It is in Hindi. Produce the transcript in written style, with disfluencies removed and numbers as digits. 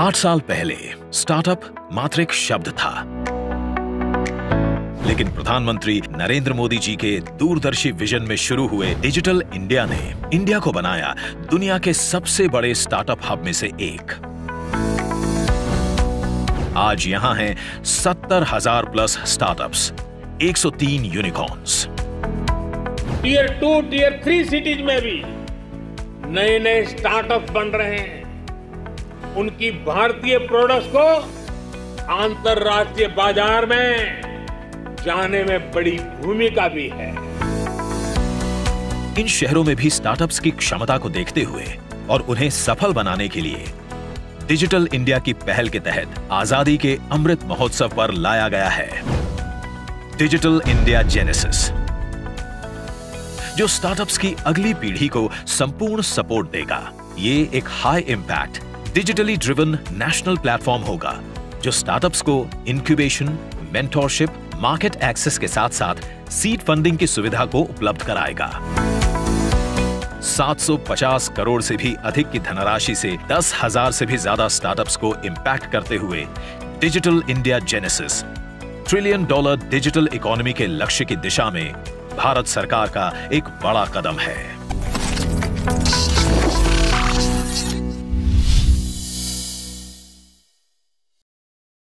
8 साल पहले स्टार्टअप मात्र एक शब्द था, लेकिन प्रधानमंत्री नरेंद्र मोदी जी के दूरदर्शी विजन में शुरू हुए डिजिटल इंडिया ने इंडिया को बनाया दुनिया के सबसे बड़े स्टार्टअप हब में से एक। आज यहां हैं 70,000 plus startups, 103 unicorns. Tier 2, tier 3 cities में भी नए नए स्टार्टअप बन रहे हैं। उनकी भारतीय प्रोडक्ट्स को अंतर्राष्ट्रीय बाजार में जाने में बड़ी भूमिका भी है। इन शहरों में भी स्टार्टअप्स की क्षमता को देखते हुए और उन्हें सफल बनाने के लिए डिजिटल इंडिया की पहल के तहत आजादी के अमृत महोत्सव पर लाया गया है डिजिटल इंडिया जेनेसिस, जो स्टार्टअप्स की अगली पीढ़ी को संपूर्ण सपोर्ट देगा। ये एक high impact digitally driven national platform होगा, जो स्टार्टअप्स को इंक्यूबेशन, मेंटरशिप, मार्केट एक्सेस के साथ साथ सीड फंडिंग की सुविधा को उपलब्ध कराएगा। 750 करोड़ से भी अधिक की धनराशि से 10,000 से भी ज्यादा स्टार्टअप्स को इंपैक्ट करते हुए digital India Genesis $1 trillion digital economy के लक्ष्य की दिशा में भारत सरकार का एक बड़ा कदम है।